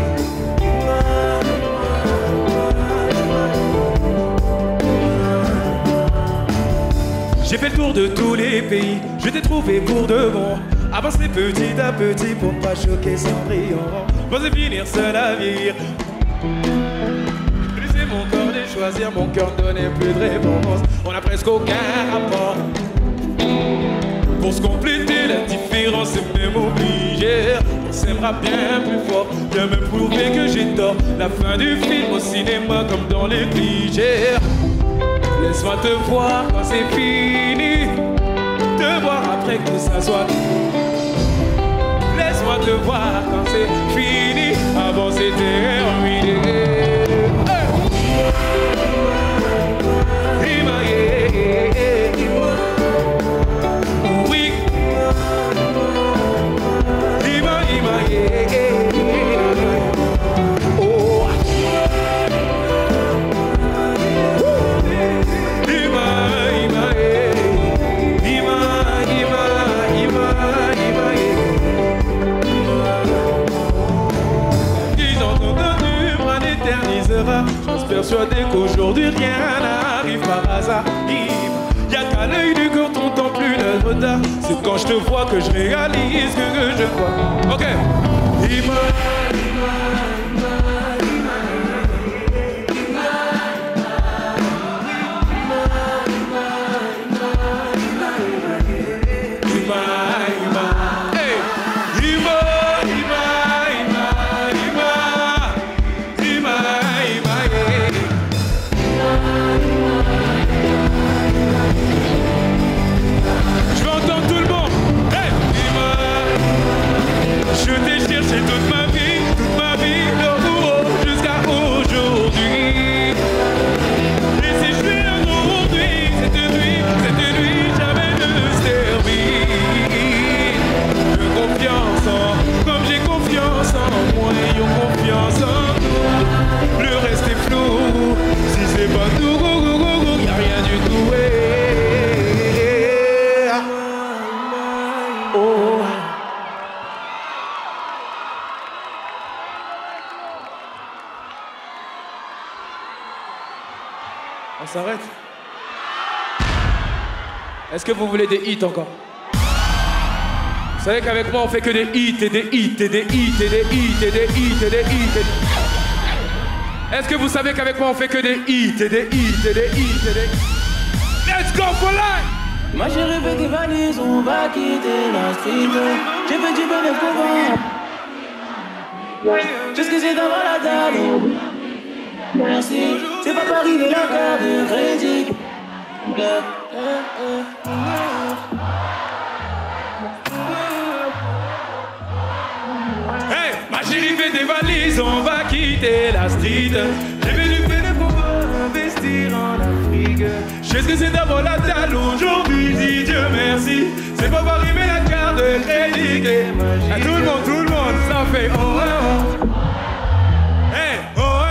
J'ai fait le tour de tous les pays, je t'ai trouvé pour de bon. Avancer petit à petit pour pas choquer Cendrillon. Vas-y finir seul à vieillir. Laisser mon corps de choisir, mon cœur ne donnait plus de réponse. On a presque aucun rapport. Pour se compléter la différence, c'est même obligé. On s'aimera bien plus fort, bien me prouver que j'ai tort. La fin du film au cinéma comme dans les clichés. Laisse-moi te voir quand c'est fini, te voir après que tout ça soit. Laisse-moi te voir quand c'est fini, avant c'est terminé. Hey! Oui. persuadé qu'aujourd'hui rien n'arrive par hasard. Il y a qu'à l'œil du corps on tend plus le retard. C'est quand je te vois que je réalise que, que je vois. Ok. Ima, toute ma vie, toute ma vie, de jusqu'à aujourd'hui. Et si je suis aujourd'hui, cette nuit, cette nuit, jamais ne se termine. De confiance en, comme j'ai confiance en moi, ayons confiance en nous. Le reste est flou, si c'est pas tout, go, go, go, go, y a rien du tout. Oh. On s'arrête? Est-ce que vous voulez des hits encore? Vous savez qu'avec moi on fait que des hits et des hits et des hits et des hits et des hits et des hits et des... Est-ce que vous savez qu'avec moi on fait que des hits et des hits et des hits et des... Let's go for life!
Moi j'ai rêvé des valises, on va quitter la street. J'ai fait du bénéfice pour voir. Jusqu'ici devant la table. Merci, c'est pas Paris de la carte de crédit.
Hey, ma chérie fait des valises, on va quitter la street. J'ai fait du bénéfice pour investir en Afrique. Je sais ce que c'est d'avoir la dalle aujourd'hui, dis Dieu merci. C'est pas Paris mais la carte de crédit. À tout le monde, tout le monde, ça fait oh oh oh. Hey, oh oh.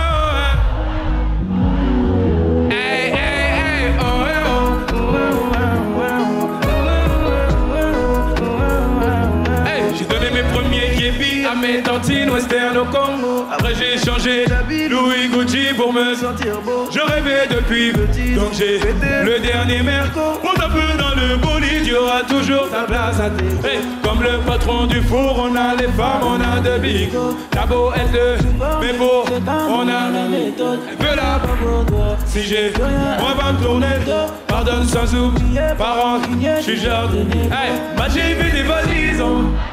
À mes tantines western au Congo. Après j'ai changé d'habit Louis Gucci pour me sentir beau. Je rêvais depuis petit, donc j'ai le dernier merco. Monte un peu dans le bolide, y aura toujours ta place à tes hey, comme le patron du four, on a les femmes, on a de bigots. T'as beau être le mais beau, on a la méthode. Elle veut la si j'ai on va me tourner le dos. Pardonne sans oublier, parents, je suis jardinier. Hey, bah j'ai vu des valises.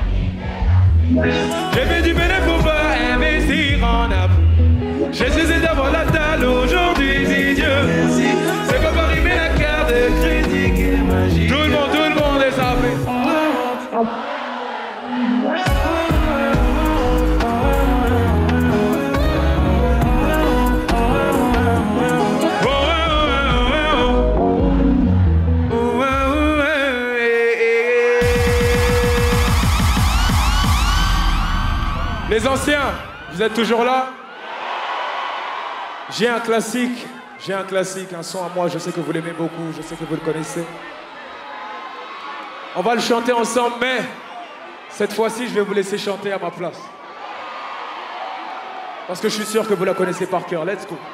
J'ai fait du bénéfice pour pas investir en Afrique. J'ai cessé d'avoir la dalle aujourd'hui, si Dieu merci. C'est pas Paris mais la carte de crédit qui est magique. Tout le monde, tout le monde est sapé. Les anciens, vous êtes toujours là? J'ai un classique, j'ai un classique, un son à moi, je sais que vous l'aimez beaucoup, je sais que vous le connaissez. On va le chanter ensemble, mais cette fois-ci, je vais vous laisser chanter à ma place. Parce que je suis sûr que vous la connaissez par cœur. Let's go.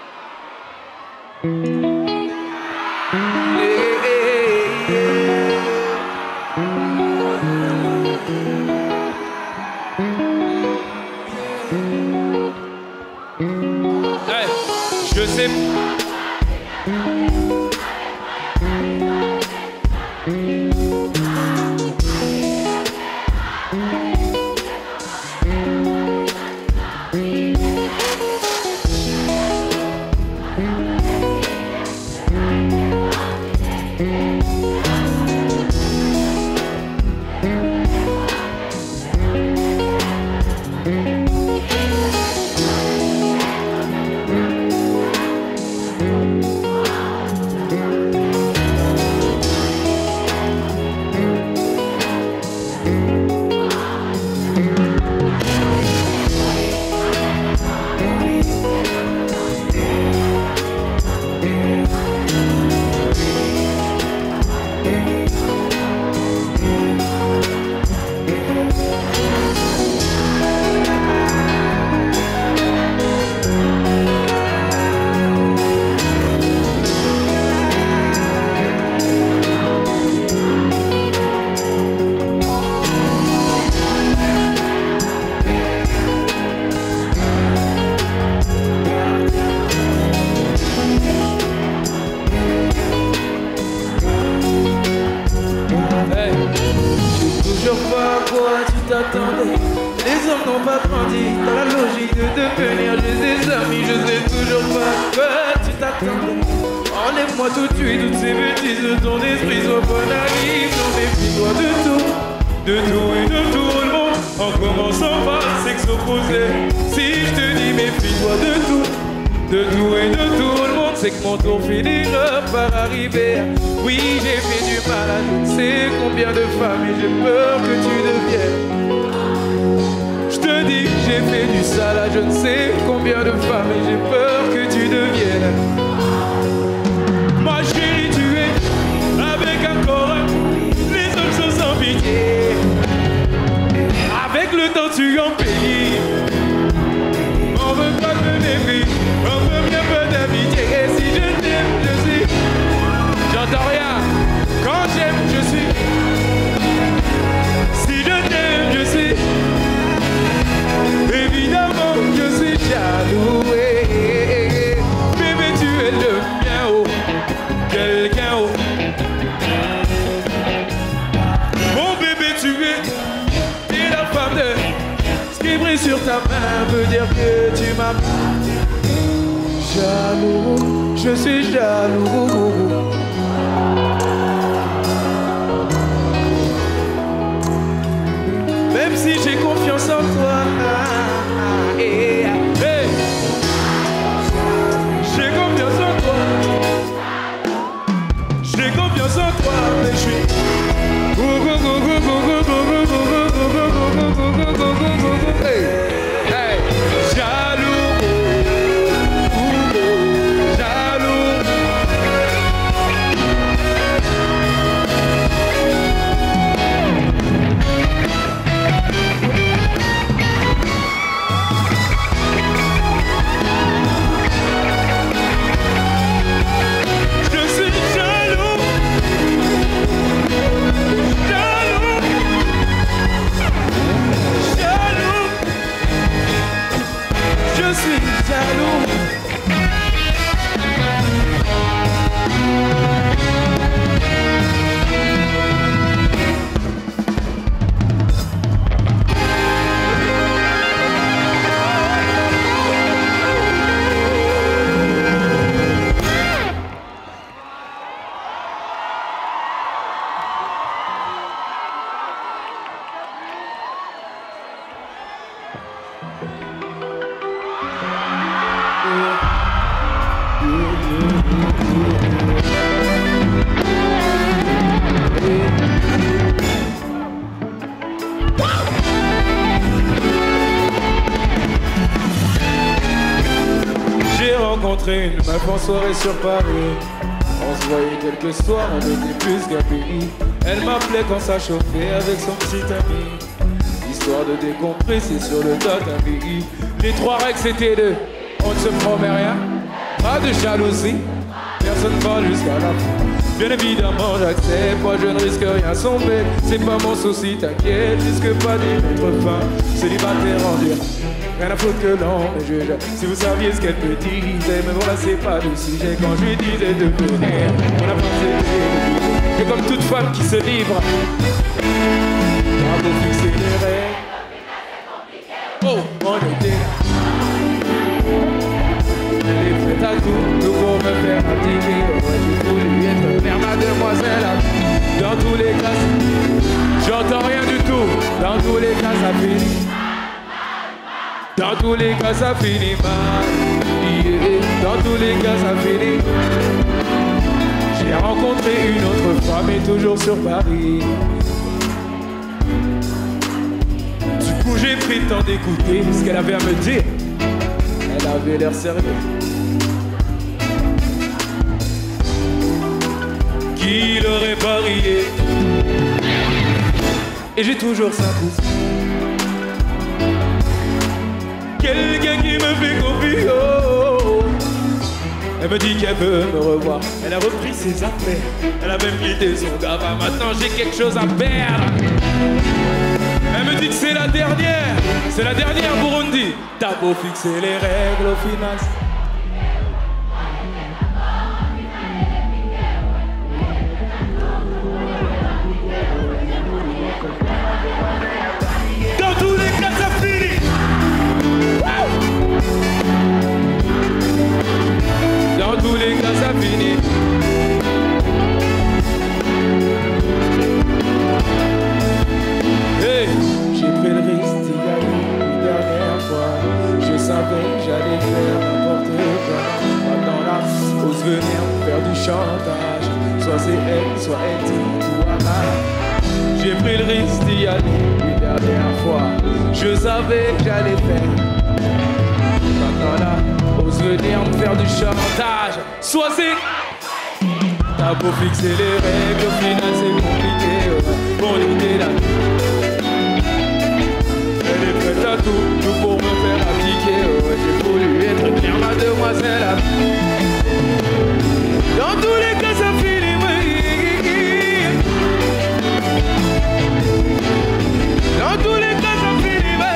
Je sais. t'attendais. Les hommes n'ont pas grandi dans la logique de devenir juste des amis. Je sais toujours pas quoi tu t'attendais. Enlève-moi tout de suite toutes ces bêtises de ton esprit. Sois pas naïf, non méfie-toi de tout. De tout et de tout le monde. En commençant par s'exposer. Si je te dis méfie-toi de tout. De tout et de tout le monde, c'est que mon tour finira par arriver. Oui, j'ai fait du mal à je ne sais combien de femmes et j'ai peur que tu deviennes. Je te dis que j'ai fait du sale à je ne sais combien de femmes et j'ai peur que tu deviennes. Ma chérie, tu es avec un corps, les hommes sont sans pitié. Avec le temps, tu en payes. On veut pas te défier. On veut bien peu d'amitié. Et si je t'aime, je suis. J'entends rien. Quand j'aime, je suis. Si je t'aime, je suis. Évidemment, je suis jaloux. Bébé, tu es le mien, oh. Quelqu'un, oh. Mon bébé, tu es. T'es la femme de. Ce qui brille sur ta main veut dire que tu m'as. Jaloux, je suis jaloux. Même si j'ai confiance en toi. Hey, hey. J'ai confiance en toi. J'ai confiance en toi, mais je suis. Hey, hey, jaloux. Une meuf en soirée sur Paris. On se voyait quelques soirs, on était plus qu'amis. Elle m'appelait quand ça chauffait avec son petit ami. Histoire de décompresser sur le tatami. Les trois règles c'était deux. On ne se promet rien, pas de jalousie. Personne va jusqu'à la fin. Bien évidemment j'accepte, moi je ne risque rien, son bête. C'est pas mon souci, t'inquiète, risque pas d'y mettre fin. Célibataire en dur, rien à foutre que l'on me juge. Si vous saviez ce qu'elle me disait, mais voilà c'est pas le sujet. Quand je lui disais de venir, on a pensé que comme toute femme qui se livre, bravo fixer les règles. Oh, on était là. Elle est prête à tout, tout pour me faire abdiquer. Ouais, j'ai voulu être mère, mademoiselle. Dans tous les cas, j'entends rien du tout. Dans tous les cas, ça finit. Dans tous les cas, ça finit mal. Yeah. Dans tous les cas, ça finit. J'ai rencontré une autre femme et toujours sur Paris. Du coup, j'ai pris le temps d'écouter ce qu'elle avait à me dire. Elle avait l'air sérieux. Qui l'aurait parié? Et j'ai toujours ça pousse. Quelqu'un qui me fait confiance. Elle me dit qu'elle veut me revoir. Elle a repris ses affaires. Elle a même quitté son gars. Maintenant j'ai quelque chose à perdre. Elle me dit que c'est la dernière. C'est la dernière Burundi. T'as beau fixer les règles au final. Dans tous y aller une dernière fois. Je savais que j'allais faire. Maintenant là, ose venir me faire du chantage. Sois c'est. T'as beau fixer les règles, au final c'est compliqué. Ouais. Pour l'idée là. Elle est prête à tout, tout pour me faire appliquer. Ouais, j'ai voulu être clair, mademoiselle. Dans tous les cas, ça finit, oui. Dans tous les cas, ça finit, oui.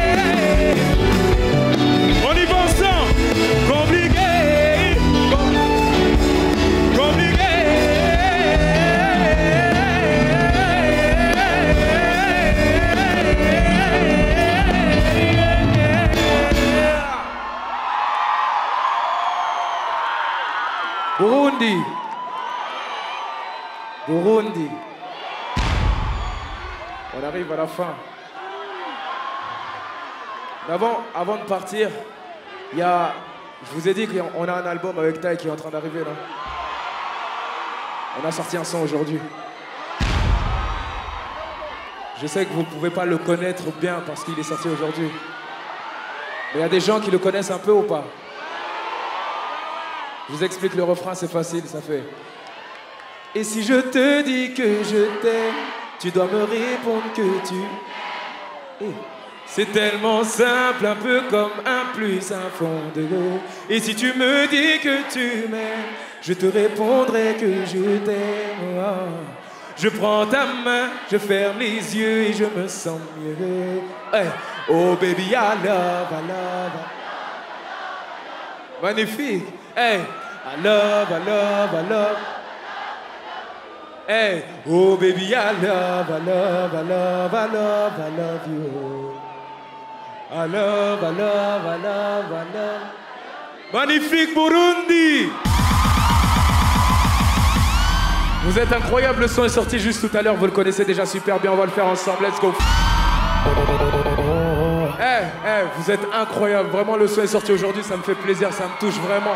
On y va ensemble. Compliqué. Compliqué.
Burundi. Burundi. On arrive à la fin. Avant, avant de partir, il y a... Je vous ai dit qu'on a un album avec Tai qui est en train d'arriver là. On a sorti un son aujourd'hui. Je sais que vous ne pouvez pas le connaître bien parce qu'il est sorti aujourd'hui. Mais il y a des gens qui le connaissent un peu ou pas? Je vous explique le refrain, c'est facile, ça fait. Et si je te dis que je t'aime, tu dois me répondre que tu... Eh. C'est tellement simple, un peu comme un plus, un fond de l'eau. Et si tu me dis que tu m'aimes, je te répondrai que je t'aime. Oh. Je prends ta main, je ferme les yeux et je me sens mieux. Hey. Oh baby, I love, I love. Magnifique. Hey, I love, I love, I love. Hey, oh baby, I love, I love, I love, I love, I love you. I love, I love, I love, I love. Magnifique Burundi. Vous êtes incroyable, le son est sorti juste tout à l'heure, vous le connaissez déjà super bien, on va le faire ensemble, let's go. Eh, hey, hey, vous êtes incroyable, vraiment le son est sorti aujourd'hui, ça me fait plaisir, ça me touche vraiment.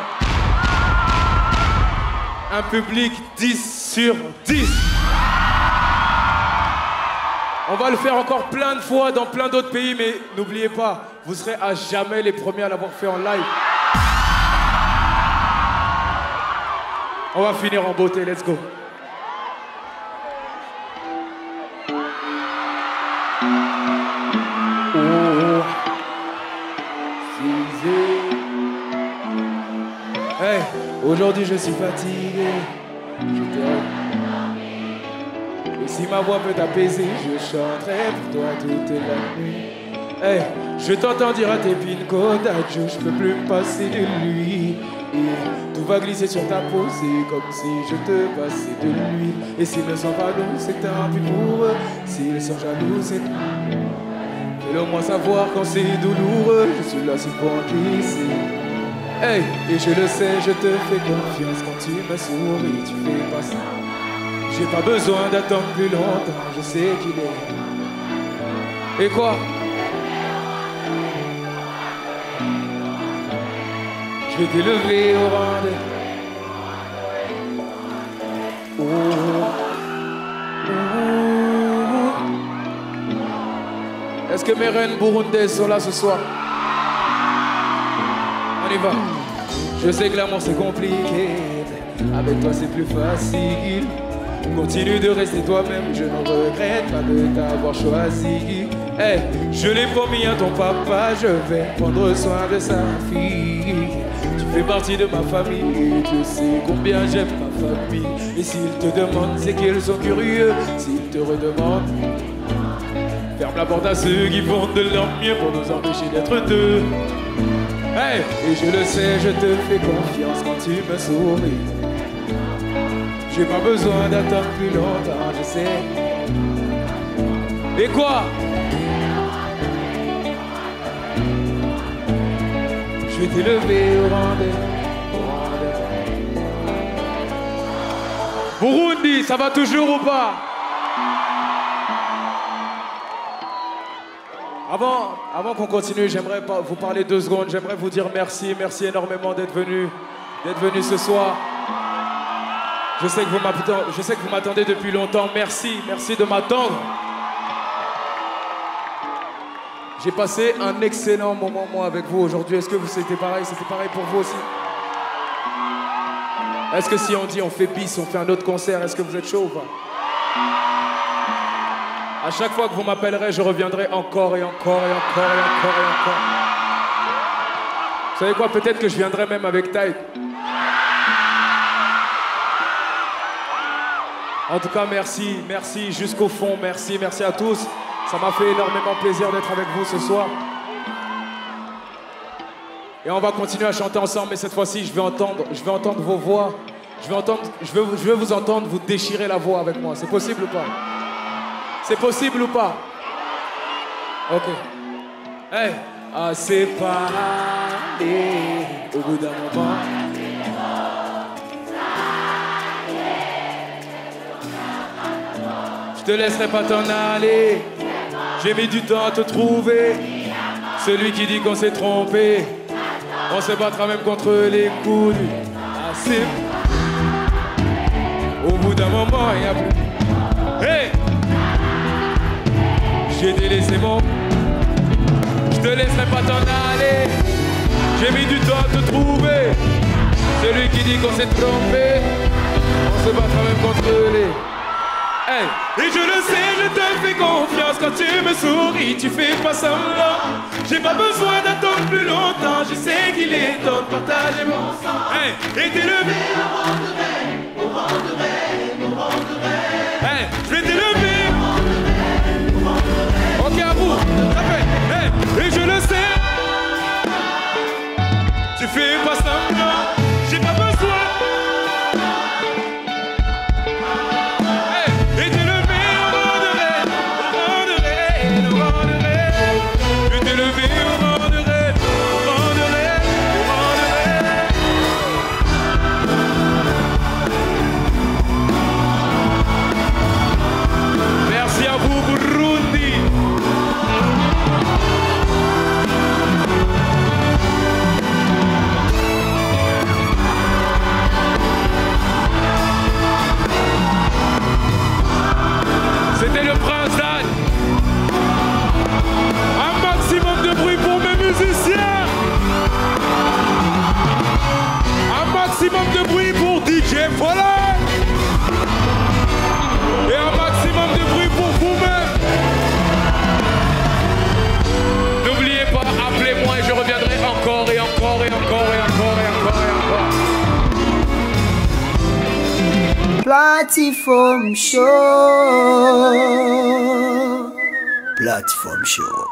Un public dix sur dix. On va le faire encore plein de fois dans plein d'autres pays, mais n'oubliez pas, vous serez à jamais les premiers à l'avoir fait en live. On va finir en beauté, let's go. Oh. Hey, aujourd'hui je suis fatigué. Je t'aime. Et si ma voix peut t'apaiser, je chanterai pour toi toute la nuit. Hey, je t'entends dire à tes pin codes adieu, je peux plus me passer de lui. Et tout va glisser sur ta peau, c'est comme si je te passais de l'huile. Et s'ils ne sont pas doux, c'est un but pour eux. S'ils sont jaloux, c'est... Fais-le moi savoir quand c'est douloureux. Je suis là c'est pour glisser. Hey, et je le sais, je te fais confiance. Quand tu me souris, tu fais pas ça. J'ai pas besoin d'attendre plus longtemps, je sais qu'il est. Et quoi? Je vais t'élever au rang de... Oh. Oh. Est-ce que mes reines burundaises sont là ce soir? On y va. Je sais que l'amour c'est compliqué, mais avec toi c'est plus facile. Continue de rester toi-même, je ne regrette pas de t'avoir choisi. Hey, je l'ai promis à ton papa, je vais prendre soin de sa fille. Tu fais partie de ma famille, tu sais combien j'aime ma famille. Et s'ils te demandent, c'est qu'ils sont curieux. S'ils te redemandent, ferme la porte à ceux qui font de leur mieux pour nous empêcher d'être deux. Hey, et je le sais, je te fais confiance quand tu me souris. J'ai pas besoin d'attendre plus longtemps, je sais. Et quoi? Je vais t'élever au rendez-vous. Burundi, ça va toujours ou pas? Avant, avant qu'on continue, j'aimerais vous parler deux secondes. J'aimerais vous dire merci, merci énormément d'être venu, d'être venu ce soir. Je sais que vous m'attendez depuis longtemps. Merci, merci de m'attendre. J'ai passé un excellent moment, moi, avec vous aujourd'hui. Est-ce que vous c'était pareil? C'était pareil pour vous aussi? Est-ce que si on dit on fait bis, on fait un autre concert, est-ce que vous êtes chaud ou pas? À chaque fois que vous m'appellerez, je reviendrai encore et encore et encore et encore et encore. Vous savez quoi? Peut-être que je viendrai même avec Tide. En tout cas, merci, merci jusqu'au fond, merci, merci à tous. Ça m'a fait énormément plaisir d'être avec vous ce soir. Et on va continuer à chanter ensemble, mais cette fois-ci, je vais entendre, je vais entendre vos voix. Je vais entendre, je veux, je veux vous entendre vous déchirer la voix avec moi. C'est possible ou pas? C'est possible ou pas? Ok. Hey, assez parlé au bout d'un moment. Je te laisserai pas t'en aller. J'ai mis du temps à te trouver. Celui qui dit qu'on s'est trompé, on se battra même contre les coups du assez. Au bout d'un moment, il n'y a plus. Hey! J'ai délaissé mon. Je te laisserai pas t'en aller. J'ai mis du temps à te trouver. Celui qui dit qu'on s'est trompé, on se battra même contre les. Hey. Et je le sais, je te fais confiance. Quand tu me souris, tu fais pas semblant. J'ai pas besoin d'attendre plus longtemps. Je sais qu'il est temps de partager mon sang. Hey. Et t'élever au rang de reine, au rang de reine, au rang de reine. Hey. Je vais t'élever au rang de reine, au rang de reine. Ok, à vous, ça fait. Hey. Et je le sais, tu fais pas semblant. J'ai pas besoin. C'était le prince Dan. Un maximum de bruit pour mes musiciens. Un maximum de bruit pour D J Voilà. Et un maximum de bruit pour vous-même. N'oubliez pas, appelez-moi et je reviendrai encore et encore et encore et encore et encore et encore.
Platform Show. Platform Show.